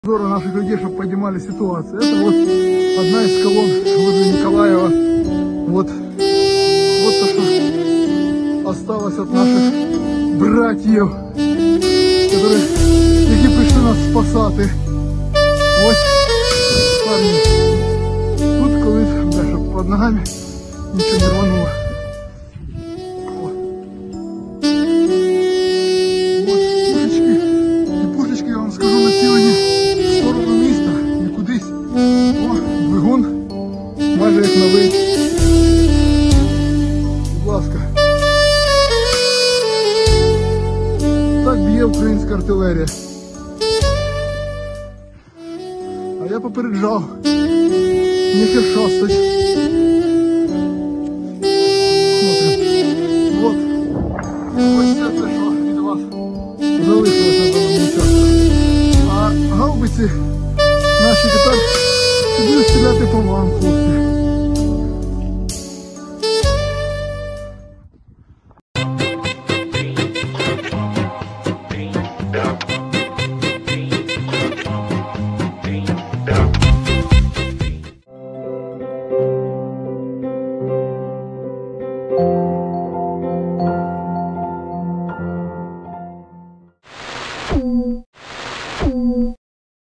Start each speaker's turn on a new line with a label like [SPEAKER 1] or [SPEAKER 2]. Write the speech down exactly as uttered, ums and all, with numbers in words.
[SPEAKER 1] Здорово наших людей, чтобы поднимали ситуацию. Это вот одна из колонн возле Николаева. Вот, вот то, что осталось от наших братьев, которые, які пришли нас спасати. Ось, парни, тут колись, да, щоб под ногами нічого не рвануло. От пушечки, і пушечки, я вам скажу, націлені в сторону міста, не кудись. О, двигун, майже як новий. Будь ласка. Так б'є українська артилерія. А я попереджав, не шастать. Смотрим. Вот. Ось це те, що від вас залишилось на даному участку. А гаубиці наші тепер будуть стріляти по вам, хлопці.